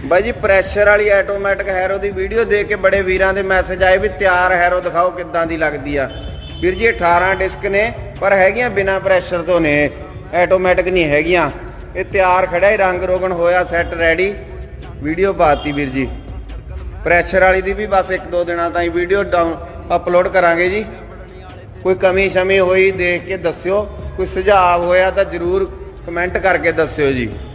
ਬਾਈ ਜੀ ਪ੍ਰੈਸ਼ਰ ਵਾਲੀ ਆਟੋਮੈਟਿਕ ਹੈਰੋ ਦੀ ਵੀਡੀਓ ਦੇਖ ਕੇ ਬੜੇ ਵੀਰਾਂ ਦੇ ਮੈਸੇਜ ਆਏ ਵੀ ਤਿਆਰ ਹੈਰੋ ਦਿਖਾਓ ਕਿੱਦਾਂ ਦੀ ਲੱਗਦੀ ਆ। ਵੀਰ ਜੀ 18 ਡਿਸਕ ਨੇ ਪਰ ਹੈਗੀਆਂ ਬਿਨਾ ਪ੍ਰੈਸ਼ਰ ਤੋਂ ਨੇ, ਆਟੋਮੈਟਿਕ ਨਹੀਂ ਹੈਗੀਆਂ। ਇਹ ਤਿਆਰ ਖੜਾ ਹੀ, ਰੰਗ ਰੋਗਨ ਹੋਇਆ, ਸੈੱਟ ਰੈਡੀ, ਵੀਡੀਓ ਪਾਤੀ ਵੀਰ ਜੀ। ਪ੍ਰੈਸ਼ਰ वाली दी भी बस 1-2 दिनों ताईं वीडियो अपलोड करांगे जी। कोई कमी शमी होई देख के दस्यो, कोई सुझाव होया तो जरूर कमेंट करके दस्यो जी।